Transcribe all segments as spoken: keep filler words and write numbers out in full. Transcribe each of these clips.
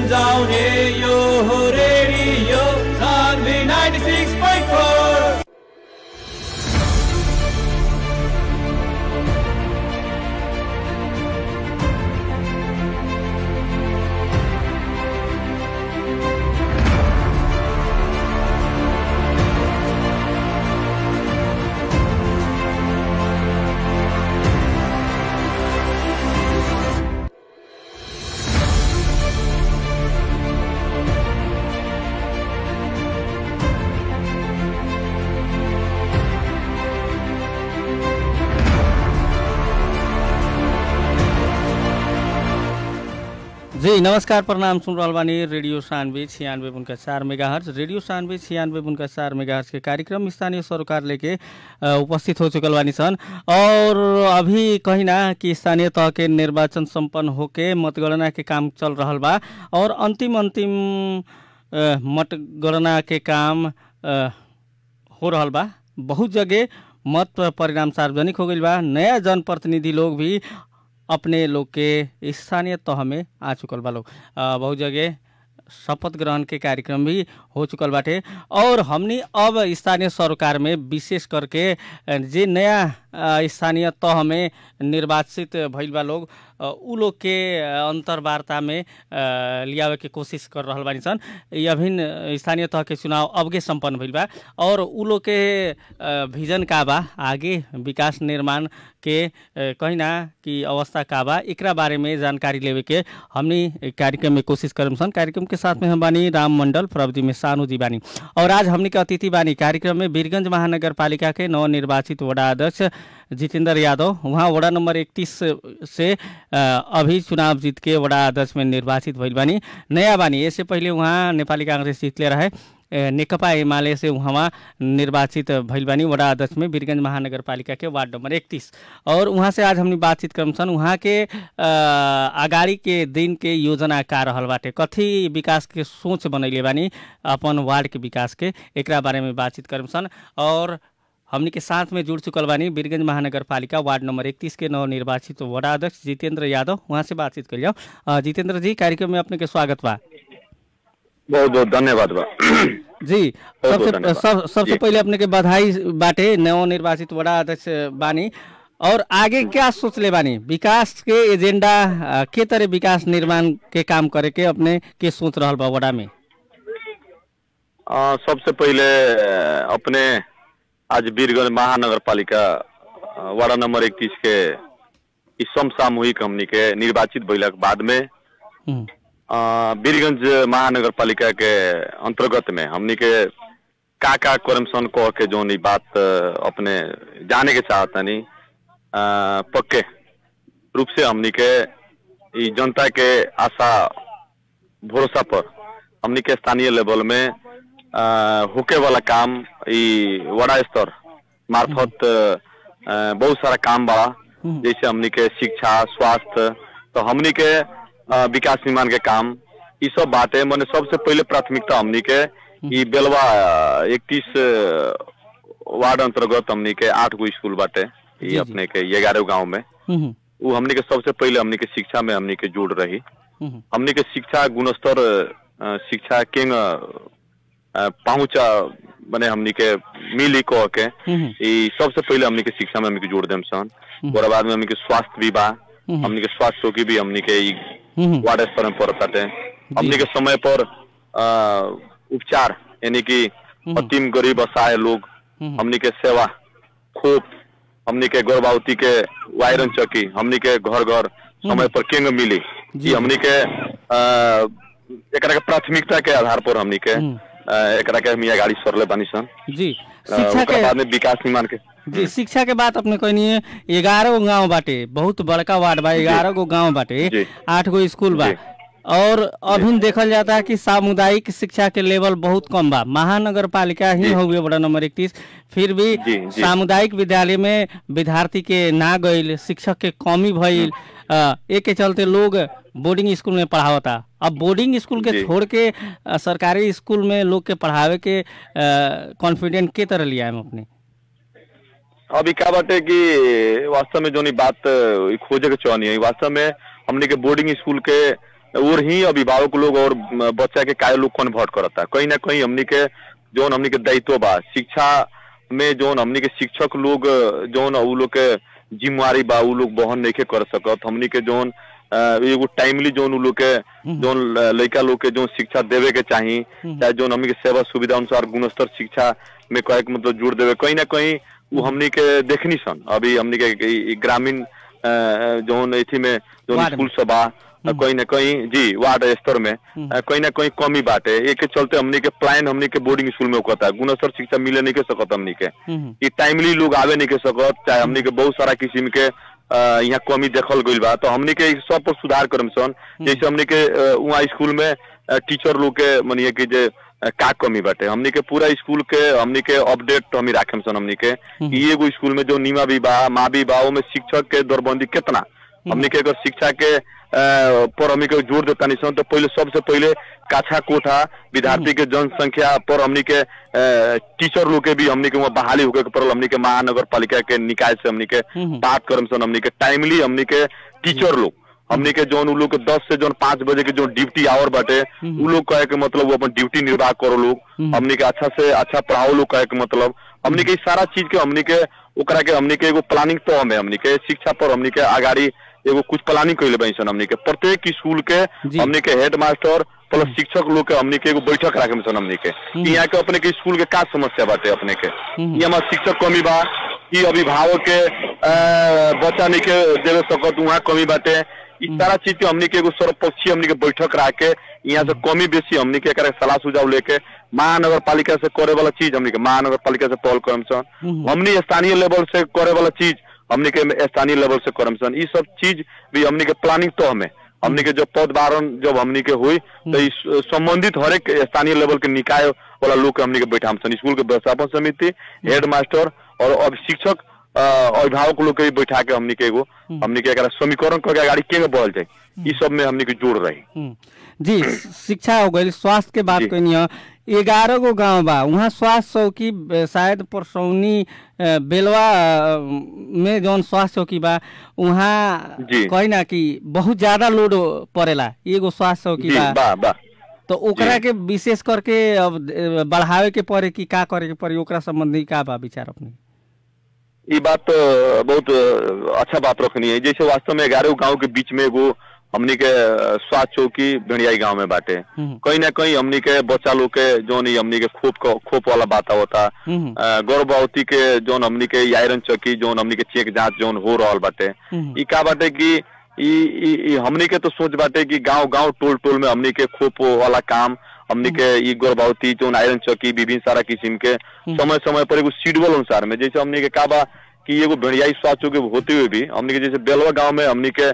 गुन्जाउने यो हो radio Sanvi ninety six point four. जी नमस्कार, प्रणाम। सुन रहल बानी रेडियो सानवे छियानवे बुनका चार मेगा हर्ज। रेडियो सानवे छियानवे बुनका चार मेगा हर्ज के कार्यक्रम स्थानीय सरोकार लेके उपस्थित हो चुकल बानी सन। और अभी कहीं ना कि स्थानीय तह के निर्वाचन संपन्न होके मतगणना के काम चल रहल बा और अंतिम अंतिम मतगणना के काम आ, हो रहल बा। बहुत जगह मत परिणाम सार्वजनिक हो गई बा। नया जनप्रतिनिधि लोग भी अपने लोग के स्थानीय तह में आ चुकल बा लोग। बहुत जगह शपथ ग्रहण के कार्यक्रम भी हो चुकल बाटे। और हमनी अब स्थानीय सरकार में विशेष करके जे नया स्थानीय तह में निर्वाचित भइल बा लोग उ लोग के अंतर्वार्ता में लियावे के कोशिश कर रहल बानी सन। ये अभिन्न स्थानीय तह के चुनाव अबके संपन्न भइल बा और उ लोग के विजन का बा, आगे विकास निर्माण के कहीं ना कि अवस्था का बा, एकरा बारे में जानकारी लेवे के हमनी कार्यक्रम में कोशिश करम सन। कार्यक्रम के साथ में हम बानी राम मंडल, प्रविधि में सानू जी बानी और आज हमनी के अतिथि बानी कार्यक्रम में वीरगंज महानगर पालिका के नवनिर्वाचित वडा अध्यक्ष जितेंद्र यादव। वहाँ वडा नंबर इकतीस से अभी चुनाव जीत के वडा अध्यक्ष में निर्वाचित भइल बानी, नया बानी। इससे पहले वहाँ नेपाली कांग्रेस जीतले रहे, नेकपा एमाले से वहाँ निर्वाचित भइल बानी वडा अध्यक्ष में वीरगंज महानगर पालिका के वार्ड नंबर इकतीस। और वहाँ से आज हमने बातचीत करम सन। वहाँ के अगाड़ी के दिन के योजना का रहल बाटे, कथी विकास के सोच बनैले बानी अपन वार्ड के विकास के, एकरा बारे में बातचीत करम सन। और हमनी के साथ में जुड़ चुकल बानी वीरगंज महानगर पालिका वार्ड नंबर इकतीस के नवनिर्वाचित वडा अध्यक्ष जितेंद्र यादव। वहाँ से बातचीत कर जाओ। जितेंद्र जी, कार्यक्रम में अपने के स्वागत बा। बहुत बहुत धन्यवाद बा जी। सबसे सब, सबसे पहले अपने के बधाई बाटे, नवनिर्वाचित वडा अध्यक्ष बानी। और आगे क्या सोच ले बानी, विकास के एजेंडा के तरह विकास निर्माण के काम करे के अपने के सोच रहल बा वडा में? आ, सबसे पहले अपने आज वीरगंज महानगर पालिका वार्ड नंबर इकतीस के इस समसामूहिक हमनी के निर्वाचित भइला के बाद में वीरगंज महानगर पालिका के अंतर्गत में हमनी के का का करमसन कह के जो नहीं बात अपने जाने के चाहता नहीं, पक्के रूप से हमनी के जनता के आशा भरोसा पर हमनी के स्थानीय लेवल में आ, होके वाला काम ई वडा स्तर मार्फत बहुत सारा काम बा, जैसे हमनी के शिक्षा, स्वास्थ्य, तो हमनी के विकास निर्माण के काम ये सब बातें मैंने सबसे पहले प्राथमिकता हमनी के ई बेलवा इकतीस वार्ड अंतर्गत हमनी के आठ गो स्कूल बाटे, ये अपने के ग्यारह गाँव में वो हमनी के सबसे पहले हमनी के शिक्षा में हमनी के जुड़ रही। हमनी के शिक्षा गुणस्तर शिक्षा के पहुंचा बने हमनी के मिली कह के ई सबसे पहले हमनी के शिक्षा में हमनी के जोड़ देम सन। और बाद में हमनी के स्वास्थ्य भी बा, हमनी के स्वास्थ्य चौकी भी हमनी के वार्ड स्तर में पड़ताटे। हमनी के समय पर उपचार यानी कि अतिम गरीब असहाय लोग हमनी के सेवा, खोप, हमनी के गर्भवती के वायरन चौकी हमनी के घर घर समय पर केंग मिली, ये हमनी के एकरा के प्राथमिकता के आधार पर हमनी के एकरा के मिया गाड़ी सरले बानी सन। जी, शिक्षा के बाद में विकास निर्माण के जी शिक्षा के बात अपने कहनी है, ग्यारह गो गाँव बाटे, बहुत बड़का वार्ड बा, ग्यारह गो गाँव बाटे, आठ गो स्कूल बा। और अभी देखल जाता है कि सामुदायिक शिक्षा के लेवल बहुत कम बा। महानगर पालिका ही हो गए बड़ा नंबर इकतीस, फिर भी सामुदायिक विद्यालय में विद्यार्थी के ना गईल, शिक्षक के कमी भइल, एक के चलते लोग बोर्डिंग स्कूल में पढ़ावता। अब बोर्डिंग स्कूल के छोड़ के सरकारी स्कूल में लोग के पढ़ावे के कॉन्फिडेंट के तरह लिया है अपने? अभी क्या बाटे कि वास्तव में जो नहीं बात खोजे के चाहनी है, वास्तव में हमने के बोर्डिंग स्कूल के और ही अभिभावक लोग और बच्चा के काय लोग कन्वर्ट करता कहीं ना कहीं हमनी के जो हमनी के दायित्व बा शिक्षा में जो हमनी के शिक्षक लोग जो उ लोग के जिम्मेवारी बा उ लोग बहन नहीं कर सकत हमनी के जो एगो टाइमली जो उ लोग के जो लड़का लोग के जो शिक्षा देवे के चाहिए चाहे जो हमनी के सेवा सुविधा अनुसार गुणस्तर शिक्षा में कहे के मतलब जोड़ देवे कहीं ना कहीं वो हमनी के देखनी सन अभी हमनी के ग्रामीण जो इथी में जो स्कूल सभा कहीं ना कहीं जी वार्ड स्तर में कहीं ना कहीं कमी बाटे एक के चलते हमनी के प्लान हमनी के बोर्डिंग स्कूल में होता है गुणस्तर शिक्षा मिले नहीं के सकत हमनी के ये टाइमली लोग आवे नहीं के सकत चाहे हमनी के बहुत सारा किस्म के यहाँ कमी देखल गई बा तो हमनी के सब पर सुधार करम सन जैसे हमनी के वहाँ स्कूल में टीचर लोग के मानिए कि जे का कमी बाटे हमनी के पूरा स्कूल के हमनी के अपडेट हमी राखेम सन हमनी के ये एगो स्कूल में जो नीमा भी बा माँ भी बा में शिक्षक के दरबंदी कितना हमनी के अगर शिक्षा के पर हमनी के जोर देता नहीं सन तो पहले सबसे पहले काछा कोठा विद्यार्थी के जनसंख्या पर हमनी के टीचर लोग के भी हमनी के वहाँ बहाली होके पड़ल हमनी के महानगर पालिका के निकाय से हमनी के बात करम सन हमनी के टाइमली हमनी के टीचर लोग हमनी के जो लोग के दस से जो पांच बजे के जो ड्यूटी आवर बाटे उ लोग कहे के मतलब वो अपन ड्यूटी निर्वाह करो लोग हमनी के अच्छा से अच्छा पढ़ाओ लोग कहे के मतलब हमनी के सारा चीज के हमनी के ओकरा के हमनी के एगो प्लानिंग तो हमें हमनी के शिक्षा पर हमनी के आगाड़ी एगो कुछ प्लानिंग कैले बनी सन हमनी के प्रत्येक स्कूल के हमनी के हेड मास्टर प्लस शिक्षक लोग के हमनी के एगो बैठक राखे सन हमनी के यहाँ के अपने के स्कूल के का समस्या बाटे अपने के ये हमारा शिक्षक कमी बा कि अभिभावक के बच्चा नहीं के देवे सकत वहाँ कमी बाटे इस सारा चीज के हमनी के एगो सर्वपक्षीय हमनी के बैठक रख के यहाँ से कमी बेसी हमनी के सलाह सुझाव लेके महानगर पालिका से करे वाला चीज हमनी के महानगर पालिका से पहल करम सन हमनी स्थानीय लेवल से करे वाला चीज हमनी के स्थानीय लेवल से करम सन ये सब चीज भी हमनी के प्लानिंग तो हमें हमनी के जब पद बारण जब हमनी के हुई तो इस संबंधित हर एक स्थानीय लेवल के निकाय वाला लोग के हमनी के बैठाम सन स्कूल के व्यवस्थापन समिति हेड मास्टर और अब शिक्षक अभिभावक लोग के बैठा के हमनी के एगो हमनी के समीकरण करके आगे के बढ़ल जाए इस सब में हमनी के जोड़ रही जी शिक्षा हो गई स्वास्थ्य के बात कही ग्यारह गो गांव बा वहाँ स्वास्थ्य चौकी शायद परसौनी बेलवा में जौन स्वास्थ्य चौकी बा वहाँ कही ना कि बहुत ज्यादा लोड पड़ेला एगो स्वास्थ्य चौकी बा, बा, बा। तो ओकरा के विशेष करके अब बढ़ावे के पड़े कि का करे के पड़े ओकरा संबंधी का बा विचार अपने ये बात तो बहुत अच्छा बात रखनी है जैसे वास्तव में ग्यारह गांव के बीच में एगो हमनी के स्वास्थ्य चौकी भेड़ियाई गांव में बाटे कहीं ना कहीं हमनी के बच्चा लोग के जो नहीं हमनी के खोप खोप वाला बात होता गर्भवती के जो हमनी के आयरन चौकी जो हमनी के चेक जांच जो हो रहा बाटे ई का बाटे कि ई हमनी के तो सोच बाटे कि गांव गांव टोल टोल में हमनी के खोप वाला काम हमनी के ई गर्भवती जो आयरन चौकी विभिन्न सारा किस्म के समय समय पर एगो शेड्यूल अनुसार में जैसे हमनी के का बा कि एगो भेड़ियाई स्वास्थ्य चौकी होते हुए भी हमनी के जैसे बेलवा गांव में हमनी के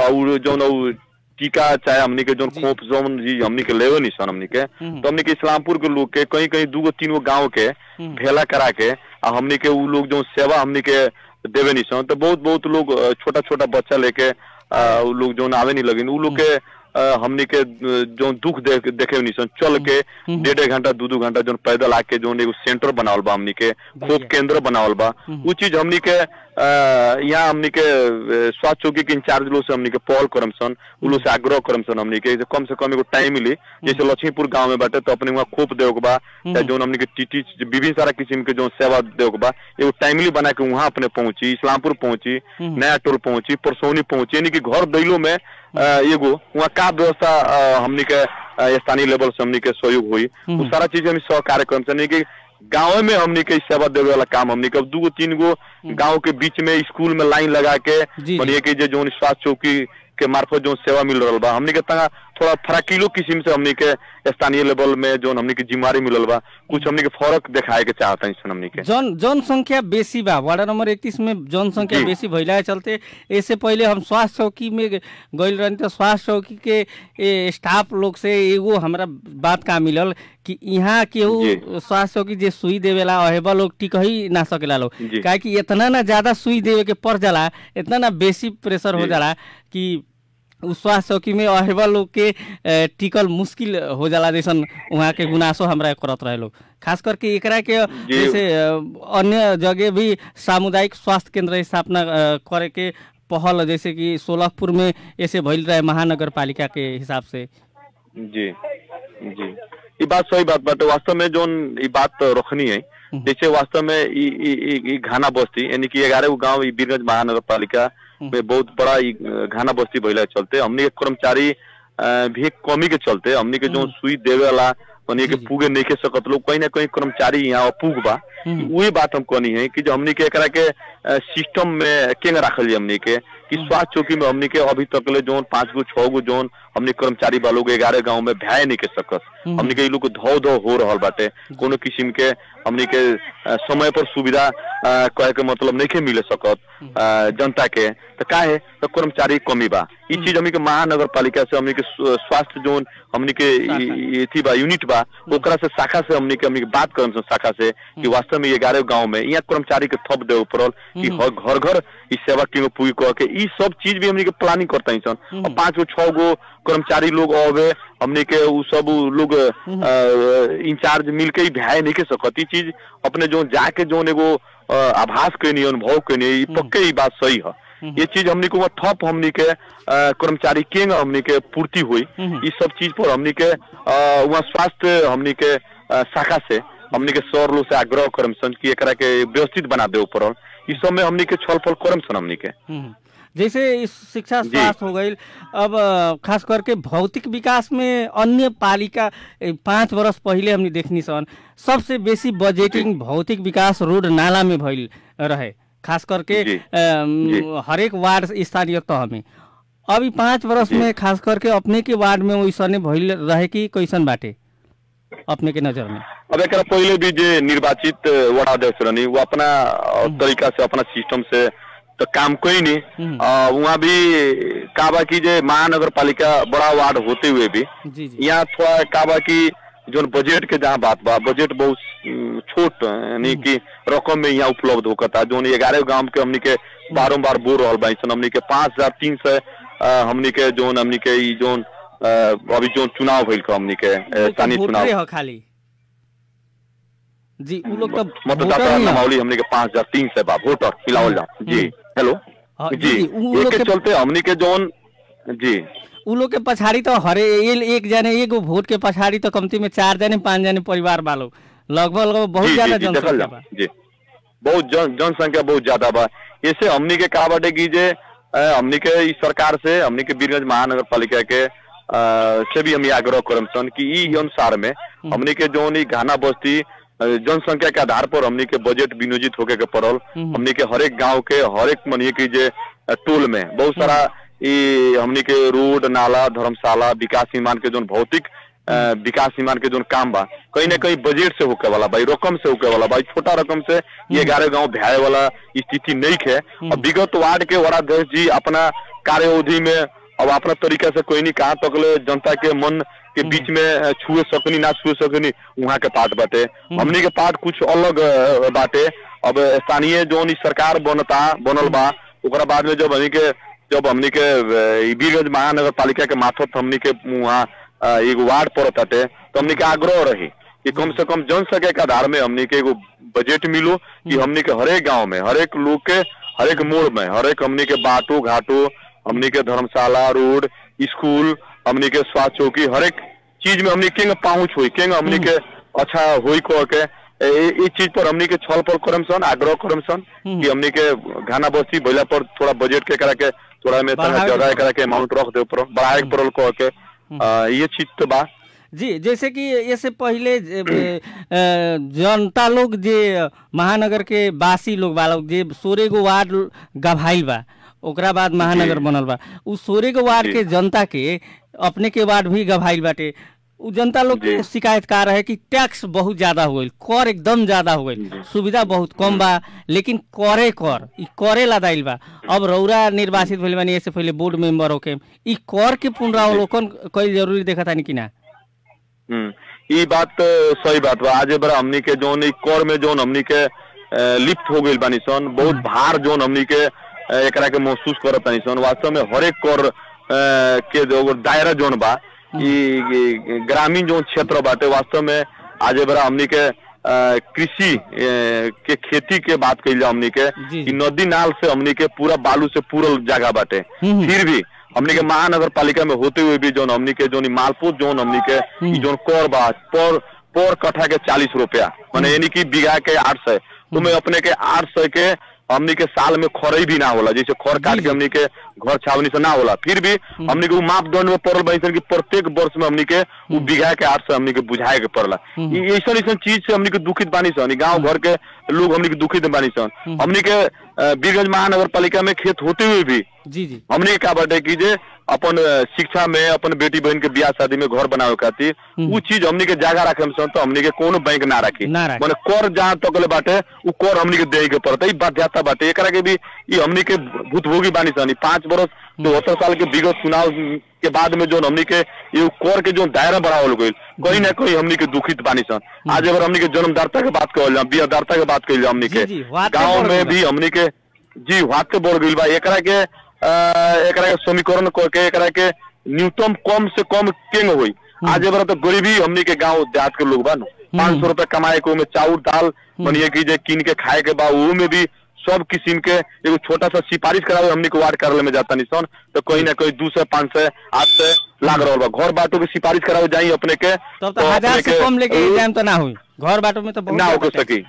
जो टीका चाहे हमनी के जो खोप जो हमनी के लेवे नहीं सन हमनी के तो हमनी के इस्लामपुर के लोग के कहीं कहीं दू गो तीन गो गाँव के भेला करा के हमनी के उ लोग जो सेवा हमनी के देवे नहीं सन तो बहुत बहुत लोग छोटा छोटा बच्चा लेके उ लोग जो आवे नहीं लगे उ लोग के हमनी के जो दुख देख देखे नहीं सन चल के डेढ़ डेढ़ घंटा दो दो घंटा जो पैदल आके जो एगो सेंटर बनावल बा हमनी के खोप केंद्र बनावल बा वो चीज हमनी के यहाँ हमनी के स्वास्थ्य चौकी के इंचार्ज लोग से हमनी के पहल करम सन उ लोग से आग्रह करम सन हमनी के कम से कम एगो टाइम मिली जैसे लक्ष्मीपुर गांव में बाटे तो अपने वहाँ खोप देव के बा चाहे जो हमनी के टीटी विभिन्न सारा किस्म के जो सेवा देव के बा एगो टाइमली बना के वहाँ अपने पहुंची इस्लामपुर पहुंची नया टोल पहुंची परसौनी पहुंची यानी कि घर दैलो में एगो वहाँ का व्यवस्था हमनी के स्थानीय लेवल से हमनी के सहयोग हुई वो सारा चीज हम सह कार्यक्रम से कि गाँव में हमनी के सेवा देवे वाला काम हमनी के दू गो तीन गो गाँव के बीच में स्कूल में लाइन लगा के मानिए कि जो स्वास्थ्य चौकी के मार्फत जो सेवा मिल रहा बा हमनी के तना थोड़ा फराकिलो किस्म से हमनी के स्थानीय लेवल में जो हमनी के जिम्मेवारी मिलल बा कुछ हमनी के फर्क दिखाए के चाहता है हमनी के जन जनसंख्या बेसी बा वार्ड नंबर इकतीस में जनसंख्या बेसी भइला चलते इससे पहले हम स्वास्थ्य चौकी में गइल रहनी तो स्वास्थ्य चौकी के स्टाफ लोग से एगो हमरा बात का मिलल कि यहाँ केहू स्वास्थ्य चौकी जे सुई देवेला अहेबा लोग टिक ही ना सकेला लोग काहे कि इतना ना ज्यादा सुई देवे के पड़ जाला इतना ना बेसी प्रेशर हो जाला कि उस स्वास्थ्य चौकी में अहेबा लोग के टिकल मुश्किल हो जाला जैसन वहाँ के गुनासो हमरा करत रहे लोग खास करके एकरा के जैसे अन्य जगह भी सामुदायिक स्वास्थ्य केंद्र स्थापना करे के पहल जैसे कि सोलहपुर में ऐसे भइल रहे महानगर पालिका के हिसाब से। जी जी ये बात सही बात बात वास्तव में जो ये बात रखनी है जैसे वास्तव में ये घाना बस्ती यानी कि ग्यारह गाँव वीरगंज महानगर पालिका में बहुत बड़ा घाना बस्ती भइला चलते हमने कर्मचारी भी कमी के चलते हमने के जो सुई देवे वाला कहीं के पूगे नहीं के सकत लोग कहीं ना कहीं कर्मचारी यहाँ पूग बा वही बात हम कहनी है कि जो हमने के एकरा के सिस्टम में केंग रखल हमने के कि स्वास्थ्य चौकी में हमने के अभी तक ले जोन पांच गो छह गो जोन हमने कर्मचारी वालों के ग्यारह गाँव में भय नहीं के सकस हमने के लोग धो धो हो रहा बाटे कोनो किस्म के हमने के समय पर सुविधा कहे के मतलब नहीं के मिले सकत जनता के तो का है तो कर्मचारी कमी बा ये चीज हमने के महानगर पालिका से हमने के स्वास्थ्य जोन हमने के थी बा यूनिट बा ओकरा से शाखा से हमने के हमने बात करम शाखा से कि वास्तव में ग्यारह गाँव में यहाँ कर्मचारी के थप दे पड़ल कि घर घर इस सेवा टीम पूरी कह के ई सब चीज भी हमने के प्लानिंग करता ही सन और पांच गो छह गो कर्मचारी लोग आवे हमने के उ सब लोग इंचार्ज मिलके ही भय नहीं के सकती चीज अपने जो जाके जो एगो आभास के नहीं अनुभव के नहीं पक्के ही बात सही है ये चीज हमने को ठप हमने के कर्मचारी के हमने के पूर्ति हुई इस सब चीज पर हमने के वहाँ स्वास्थ्य हमने के शाखा से हमने के सौर लोग से आग्रह करम सन की एकरा के व्यवस्थित बना दे ऊपर इस सब में हमने के छल फल करम सन हमने के जैसे इस शिक्षा स्वास्थ्य हो गई अब खास करके भौतिक विकास में अन्य पालिका पाँच वर्ष पहले हमने देखनी सन सबसे बेसी बजेटिंग भौतिक विकास रोड नाला में भइल रहे खास करके हर एक वार्ड स्थानीय तह में अभी पाँच वर्ष में खास करके अपने के वार्ड में वैसने भइल रहे कि कैसन बाटे अपने के नजर में। अब एक पहले भी जो निर्वाचित वार्ड अध्यक्ष रहनी वो अपना तरीका से अपना सिस्टम से तो काम कोई नहीं वहाँ भी काबा की जो महानगर पालिका बड़ा वार्ड होते हुए भी यहाँ थोड़ा काबा की जो बजट के जहाँ बात बा बजट बहुत छोट यानी कि रकम में यहाँ उपलब्ध होता जो ग्यारह गाँव के हमने के बारम्बार बोल रहा बा हमने के पाँच हजार तीन सौ हमने के जो हमने के जो अभी जो चुनाव भइल हमने के स्थानीय चुनाव खाली जी उ लोग तो मतदाता नामावली हमने के पाँच हजार तीन सौ बा वोटर मिलावल जाओ जी हेलो जी एक के चलते हमने के जोन जी उ लोग के पछाड़ी तो हरे एक जने एक वोट के पछाड़ी तो कमती में चार जने पांच जने परिवार वालों लगभग लगभग बहुत ज्यादा जनसंख्या बा जी बहुत जनसंख्या बहुत ज्यादा बा ऐसे हमने के का बाटे की जे हमने के इस सरकार से हमने के वीरगंज महानगर पालिका के से भी हम आग्रह करम सन कि ई अनुसार में हमने के जो घाना बस्ती जनसंख्या के आधार पर हमने के बजट विनियोजित होके के पड़ल हमने के हर एक गाँव के हर एक मनिए की जे टोल में बहुत सारा ये हमने के रोड नाला धर्मशाला विकास निर्माण के जो भौतिक विकास निर्माण के जो काम बा कहीं ना कहीं बजट से होके वाला भाई रकम से होके वाला भाई छोटा रकम से ये ग्यारह गाँव भय वाला स्थिति नहीं है और विगत वार्ड के वार्डाध्यक्ष जी अपना कार्य अवधि में अब अपना तरीका से कोई नहीं कहाँ तक जनता के मन के बीच में छुए सकनी ना छुए सकनी वहाँ के पार्ट बाटे हमने के पार्ट कुछ अलग बाटे अब स्थानीय जो सरकार बनता बनल बा ओकरा बाद में जब हमने के जब हमने के वीरगंज महानगर पालिका के मार्फत हमने के वहाँ एक वार्ड पड़ताटे तो हमने के आग्रह रही कि कम से कम जनसंख्या के आधार में हमने के एगो बजट मिलो कि हमने के हरेक गाँव में हरेक लोग के हरेक मोड़ में हरेक हमने के बाटो घाटो हमने के धर्मशाला रोड स्कूल हमने के स्वास्थ्य चौकी हरेक चीज में हमने केंग पहुंच हुई केंग हमने के अच्छा हुई कह के इस चीज पर हमने के छल पर करम सन आग्रह करम सन कि हमने के घाना बस्ती भैला पर थोड़ा बजट के करा के थोड़ा में जगह करा के अमाउंट रख दे ऊपर बढ़ाए पड़ल कह के ये चीज तो बा जी जैसे कि इससे पहले जनता लोग जे महानगर के बासी लोग बा लोग जे सोरे गो वार्ड गभाइल बा ओकरा बाद महानगर बनल बा उ सोरे गो वार्ड के जनता के अपने के वार्ड भी गभाइल बाटे उ जनता लोग के शिकायत का रहे कि टैक्स बहुत ज्यादा हो गई कर एकदम ज्यादा हो गई सुविधा बहुत कम बा लेकिन करे कर इ करे लादाइल बा अब रौरा निर्वाचित भइल बानी इससे पहले बोर्ड मेंबर होके इ कर के पुनरावलोकन कईल जरूरी देखा तानी कि ना हम्म ये बात सही बात बा आज बड़ा हमनी के जोन कर में जोन हमनी के लिप्त हो गई बानी सन बहुत भार जोन हमनी के एकरा के महसूस करत बानी सन वास्तव में हर एक कर के जो दायरा जोन बा ग्रामीण जो क्षेत्र बाटे वास्तव में आज बड़ा हमनी के कृषि के खेती के बात कही हमनी के कि नदी नाल से हमनी के पूरा बालू से पूरा जगह बाटे, फिर भी हमनी के महानगर पालिका में होते हुए भी जो हमनी के जो मालपोत जो हमनी के जो कर बा पर पर कट्ठा के चालीस रुपया माने यानी कि बीघा के आठ सौ तो मैं अपने के आठ सौ के हमनी के साल में खरई भी ना होला, जैसे खर काट के हमनी के घर छावनी से ना होला, फिर भी हमनी के मापदंड में पड़ल बनी कि प्रत्येक वर्ष में हमनी के वो बीघा के आठ सौ हमनी के बुझाए के पड़ला। ऐसा ऐसा चीज से हमनी के दुखित बानी सन, गाँव घर के लोग हमनी के दुखित बानी सन। हमनी के बीरगंज महानगर पालिका में खेत होते हुए भी जी जी हमने क्या बाटे की जे अपन शिक्षा में अपन बेटी बहन के ब्याह शादी में घर बनावे खातिर वो चीज हमनी के जगह रखे में तो हमनी के कोनो बैंक ना रखी, माने कर जहाँ तक बाटे वो कर हमनी के दे के पड़ता है, बाध्यता बाटे। एकरा के भी ये हमनी के भूतभोगी बानी सन। पांच बरस चौहत्तर साल के विगत चुनाव के बाद में जो हमनी के ये कर के जो दायरा बढ़ावल गई कहीं ना कहीं हमनी के दुखित बानी सन। आज अगर हमनी के जन्मदाता के बात कहल जाए, बियाहदाता के बात कहल जाए, हमनी के गाँव में भी हमनी के जी वाते बढ़ गई बा। एकरा के एकरा के समीकरण करके एकरा के न्यूनतम कम से कम केंग हुई। आज अगर तो गरीबी हमनी के गाँव देहात के लोग बा पाँच सौ रुपए कमाए के में चाउर दाल बनिए की जे कीन के खाए के बा, वो में भी सब किस्म के एगो छोटा सा सिफारिश करावे हमनी के वार्ड कार्यालय में जाता निसन तो कहीं ना कहीं दो सौ पाँच सौ आठ सौ लाग रहा बा। घर बाटो के सिफारिश करावे जाई अपने के तब तो हजार से कम लेके एग्जाम तो ना हुई, घर बाटो में तो ना हो सकी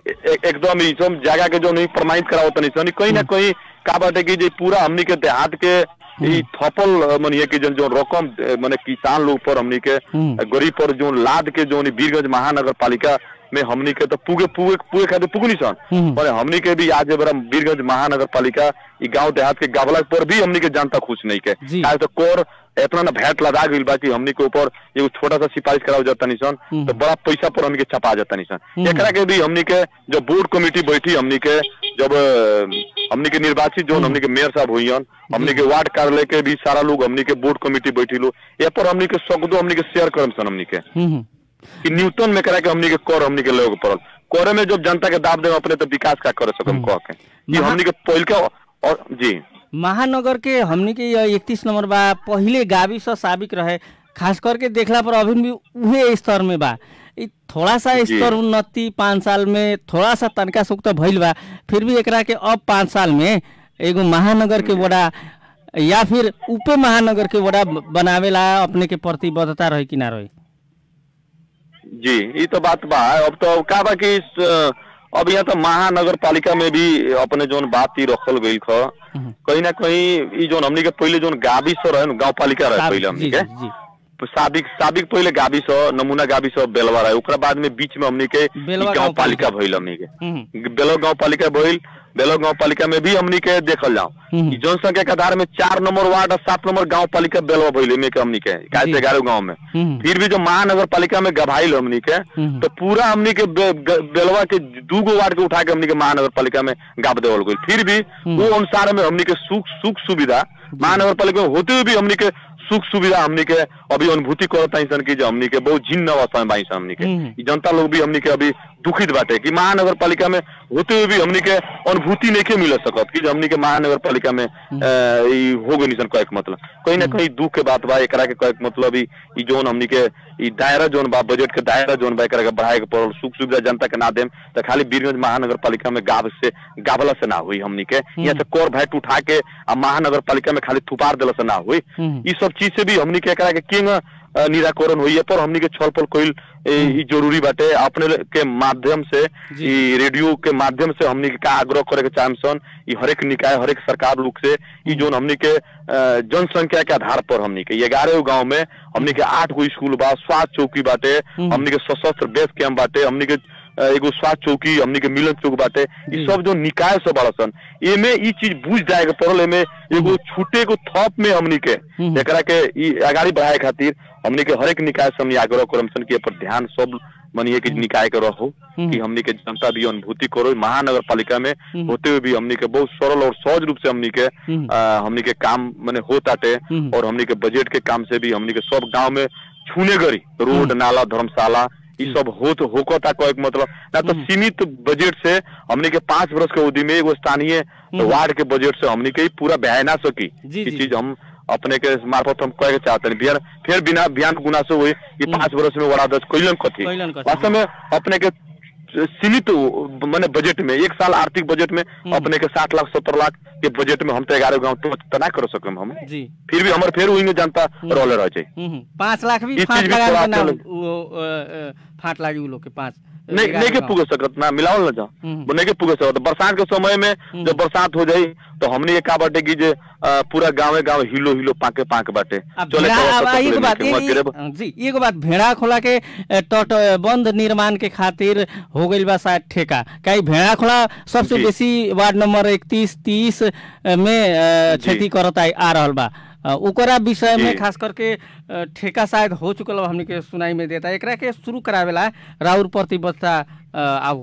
एकदम ही सब जगह के जो नहीं प्रमाणित करावो तनी सन कहीं ना कहीं का बाटे की जे पूरा हमनी के देहात के ई थपल मनिए की जो, जो रकम माने किसान लोग पर हमनी के गरीब पर जो लाद के जो बीरगंज महानगर पालिका में हमनी के तो पूगे पूगे पूगे खाते पुगनी सन पर हमनी के भी आज बड़ा बीरगंज महानगर पालिका ई गांव देहात के गावला पर भी हमनी के जनता खुश नहीं के काहे तो कोर इतना ना भेंट लदा गई बा कि हमनी के ऊपर एगो छोटा सा सिफारिश कराव जाता निसन तो बड़ा पैसा पर हमनी के छपा जाता निसन। एकरा के भी हमनी के जो बोर्ड कमेटी बैठी हमनी के जब हमनी के निर्वाचित जो हमनी के मेयर साहब हुई हमनी के वार्ड कार्यालय के भी सारा लोग हमनी के बोर्ड कमेटी बैठी लो ये पर हमनी के सकदो हमनी के शेयर करम सन हमनी के कि न्यूटन में करा के हमनी के कर हमनी के लोग पड़ल करे में जब जनता के दाब दे अपने तो विकास का करे सकम कह के कि हमनी के पहल के और जी महानगर के हमनी के इकतीस नंबर बा पहले गावी से साबिक रहे, खास करके देखला पर अभी भी उहे स्तर में बा। थोड़ा सा स्तर उन्नति पाँच साल में थोड़ा सा तनका सुख तो भइल बा, फिर भी एकरा के अब पाँच साल में एगो महानगर के बड़ा या फिर उप महानगर के बड़ा बनावेला अपने के प्रतिबद्धता रही कि ना रही? जी ये तो बात बा। अब तो का बा कि अब यहाँ तो महानगर पालिका में भी अपने जो बात ही रखल गई था कहीं ना कहीं जो हमनी के पहले जो गावी सो रहे गाँव पालिका रहे पहले हमनी के साबिक साबिक पहले गावी सो नमूना गावी सो बेलवा रहे ओकरा बाद में बीच में हमनी के गाँव पालिका भइल हमनी के बेलवा गाँव पालिका भइल बेलवा गाँव पालिका में भी हमनी के देखल जाओ जनसंख्या के आधार में चार नंबर वार्ड और सात नंबर गाँव पालिका बेलवा भइल में के हमनी के कैसे ग्यारह गाँव में फिर भी जो महानगर पालिका में गभाइल हमनी के तो पूरा हमनी के बेलवा के दू गो वार्ड के उठा के हमनी के महानगर पालिका में गाब देवल गई। फिर भी वो अनुसार में हमनी के सुख सुख सुविधा महानगर पालिका में होते हुए भी हमनी के सुख सुविधा हमनी के अभी अनुभूति करता सन की जो हमनी के बहुत जिन्न अवस्था में बाई सन हमनी के जनता लोग भी हमनी के अभी दुखित बाटे कि महानगर पालिका में होते हुए भी हमनी के अनुभूति नहीं के मिल सकत कि हमनी के महानगर पालिका में हो गई सन कह मतलब कहीं ना कहीं दुख के बात बा। एकरा के कह मतलब ई जोन हमनी के ई दायरा जोन बा बजट के दायरा जोन बा एकरा के बढ़ाए के पड़ल सुख सुविधा जनता के ना देम तो खाली बीरगंज महानगर पालिका में गाव से गावला से ना हुई हमनी के यहाँ से कर भेंट उठा के आ महानगर पालिका में खाली थुपार दिला से ना हुई। ई सब चीज से भी हमनी के एकरा के किंग निराकरण हुई पर हमनी के छल पल कोई जरूरी बाटे अपने के माध्यम से ई रेडियो के माध्यम से हमनी के का आग्रह करे के चाहम सन ई हरेक निकाय हरेक सरकार लोग से ई जोन हमनी के जनसंख्या के आधार पर हमनी के ग्यारह गांव में हमनी के आठ गो स्कूल बा स्वास्थ्य चौकी बाटे हमनी के सशस्त्र बेस कैंप बाटे हमनी के एगो स्वास्थ्य चौकी हमनी के मिलन चौक बाटे ई सब जो निकाय सब बड़ा सन एमे ई चीज बुझ जाए के पड़ल एमे एगो छूटे को थप में हमनी के एकरा के ई आगाड़ी बढ़ाए खातिर हमनी के हरेक निकाय से हमनी आग्रह करम सन के पर ध्यान सब मनिए के निकाय के रहो कि हमनी के जनता भी अनुभूति करो महानगर पालिका में होते हुए भी हमनी के बहुत सरल और सहज रूप से हमनी के आ, हमनी के काम माने होताटे और हमनी के बजट के काम से भी हमनी के सब गांव में छूने गरी रोड नाला धर्मशाला ये सब होत होकता को एक मतलब ना तो सीमित बजट से हमनी के पांच वर्ष के अवधि में एगो स्थानीय वार्ड के बजट से हमनी के पूरा बह ना सकी ये चीज हम अपने के मार्फत हम कहे चाहते हैं फिर फिर बिना बयान गुना से हुई ये पांच वर्ष में वड़ा दस कैलन कथी वास्तव में अपने के सीमित माने बजट में एक साल आर्थिक बजट में अपने के साठ लाख सत्तर लाख के बजट में हम तो ग्यारह गाँव तो तना कर सकम हम जी फिर भी हमारे फिर वही जनता रोले रह जाए पाँच लाख भी इस फाट चीज भी लगा थोड़ा के ना चल- वो, अ, अ, फाट लागी उ लोग के पाँच नहीं नहीं के पुगे सकत ना मिलावल ना जाओ वो नहीं के पुगे सकत बरसात के समय में जब बरसात हो जाई तो हमने ये का बाटे की जे अ, पूरा गाँव गाँव हिलो हिलो पाके पाक बाटे अब चले भेड़ा- कवा अब सत्तर एगो बात किलोमीटर, ये- वहाँ गिरे- ये- जी एगो बात भेड़ा खोला के अ, तटबंध निर्माण के खातिर हो गइल बा शायद ठेका कई भेड़ा खोला सबसे जी। बेसी वार्ड नंबर इकतीस तीस में अ, जी। क्षति करत आ आ रहल बा अ, ओकरा विषय में जी। खास करके अ, ठेका शायद हो चुकल बा हमनी के सुनाई में देता एकरा के शुरू करावेला राउर प्रतिबद्धता अ, आऊ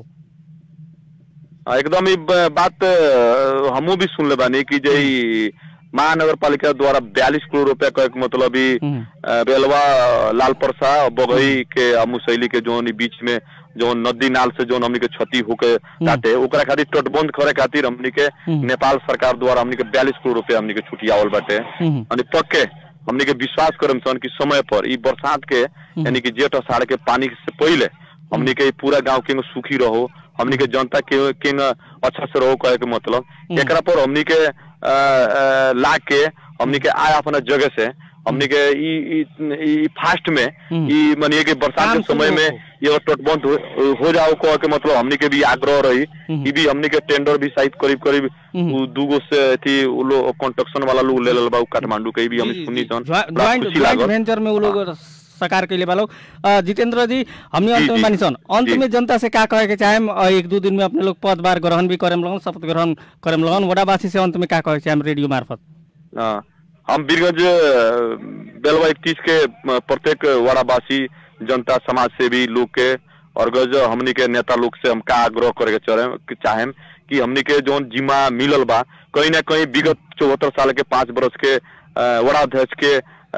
हाँ, एकदम ई ब- बात अ, हमू भी सुन ले बानी कि जे ई महानगर पालिका द्वारा बयालीस करोड़ रुपया का एक मतलब ई हम्म। अ, बेलवा लाल परसा बगई के आ मुसैली के जोन ई बीच में जो नदी नाल से जो हमनी के क्षति होके जाते ओकरा खातिर तटबंध करे खातिर हमनी के हम्म। नेपाल सरकार द्वारा हमनी के बयालीस करोड़ रुपया हमनी के छुटियावल बाटे हम्म। अनि पक्के हमनी के विश्वास करम सन कि समय पर ई बरसात के यानी कि जेठ अषाढ़ के पानी से पहले हमनी के ई पूरा गांव के सुखी रहो हमनी के जनता के के अच्छा से रहो कहे के मतलब एकरा पर हमनी के अ, अ, ला के हमनी के आय अपना जगह से हमनी के ई ई- ई फास्ट में ई मानिए कि बरसात काम के समय शुरू में हो। ये तटबंध हो, हो जाओ कह के मतलब हमनी के भी आग्रह रही ई भी हमनी के टेंडर भी शायद करीब करीब उ दूगो से थी उ लोग कंस्ट्रक्शन वाला लोग ले लेल बा उ काठमांडू के भी हम सुनी सन बड़ा ज्वाइंट खुशी ज्वाइंट लागल वेंचर में वो लोग साकार के लिए बा लोग अ, जितेंद्र जी हमने जी, अंत में जी, मानी सन अंत जी। में जनता से का कहे के चाहेम अ, एक दो दिन में अपने लोग पदभार ग्रहण भी करेम लगन शपथ ग्रहण करेम लगन वडावासी से अंत में का कहे के चाहेम रेडियो मार्फत हाँ, हम बीरगंज अ, बेलवा इकतीस के अ, प्रत्येक वारावासी जनता समाज सेवी लोग के और गज हमनी के नेता लोग से हम का आग्रह करे के चले चाहेम कि हमनी के जोन जिम्मा मिलल बा कहीं ना कहीं विगत चौहत्तर साल के पांच बरस के अ, वड़ाध्यक्ष के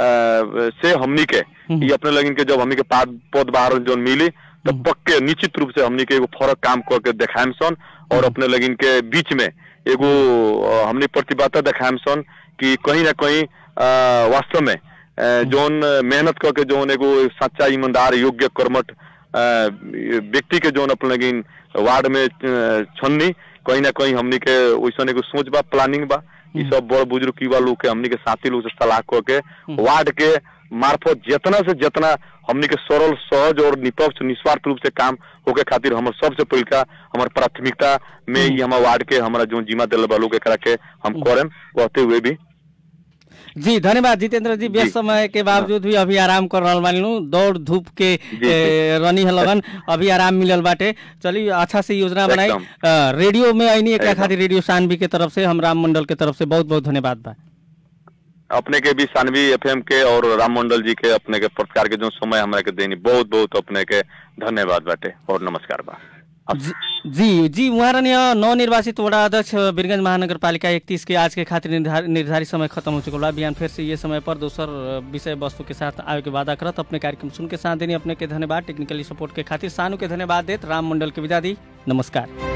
अ, से हमनी के ये अपने लगिन के जब हमनी के पद पद बाहर जोन मिली तो पक्के निश्चित रूप से हमनी के एगो फर्क काम करके देखाएम सन और अपने लगिन के बीच में एगो अ, हमनी प्रतिबद्धता देखाएम सन कि कहीं ना कहीं अ, वास्तव में अ, जोन मेहनत करके जोन एगो सच्चा ईमानदार योग्य कर्मठ अ, व्यक्ति के जोन अपने लगिन वार्ड में अ, छन्नी कहीं ना कहीं हमनी के वैसन एगो सोच बा प्लानिंग बा ई सब बड़ बुजुर्ग युवा लोग के हमनी के साथी लोग से सलाह करके वार्ड के मार्फत जितना से जितना हमनी के सरल सहज और निष्पक्ष निस्वार्थ रूप से काम होके खातिर हमर सबसे पहिलका हमर प्राथमिकता में ही हमार वार्ड के हमारा जो जिम्मा दिल बा लोग एकरा के हम करेम कहते हुए भी जी धन्यवाद जितेंद्र जी व्यस्त समय के बावजूद भी अभी आराम कर रहल बानी नु दौड़ धूप के जी, ए, रनी है लगन अभी आराम मिलल बाटे चलिए अच्छा से योजना बनाई एकदम। अ, रेडियो में आईनी एकरा एकदम। खातिर रेडियो सानवी के तरफ से हम राम मंडल के तरफ से बहुत बहुत धन्यवाद बा अपने के भी सानवी एफएम के और राम मंडल जी के अपने के प्रकार के जो समय हमरा के देनी बहुत बहुत अपने के धन्यवाद बाटे और नमस्कार बा जी जी जी वहाँ नवनिर्वाचित वडा अध्यक्ष वीरगंज महानगर पालिका इकतीस के आज के खातिर निर्धार, निर्धारित समय खत्म हो चुका बा बिहान फिर से ये समय पर दोसर विषय वस्तु के साथ आवे के वादा करत अपने कार्यक्रम सुन के साथ देनी अपने के धन्यवाद टेक्निकली सपोर्ट के खातिर सानू के धन्यवाद देत राम मंडल के विदा दी नमस्कार।